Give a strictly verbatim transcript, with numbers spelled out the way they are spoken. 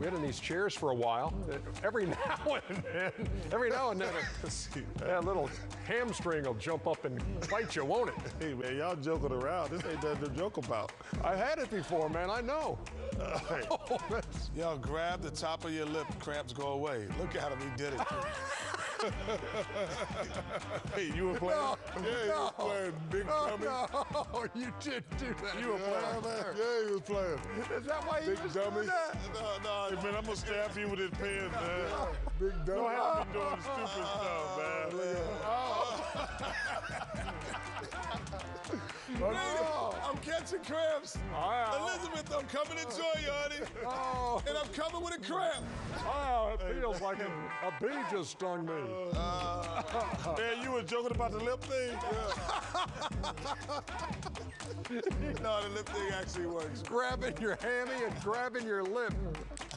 We had in these chairs for a while. Every now and then, every now and then, a, that little hamstring will jump up and bite you, won't it? Hey, man, y'all joking around. This ain't nothing to joke about. I had it before, man. I know. Uh, hey. Y'all grab the top of your lip, cramps go away. Look at him, he did it. Hey, you were playing? No, yeah, you no, was playing Big oh, Dummy. No, you didn't do that. You were playing, man? Yeah, he was playing. Is that why you Big was Dummy? doing that? No, no, man, I'm gonna stab you with this pen, man. Big Dummy. Don't have me doing stupid stuff, man. Oh. Oh. I'm catching cramps. Oh. Elizabeth, I'm coming to join you, honey. Oh. And I'm coming with a cramp. Oh, it feels like a, a bee just stung me. Uh, man, you were joking about the lip thing? Yeah. No, the lip thing actually works. Grabbing your hammy and grabbing your lip.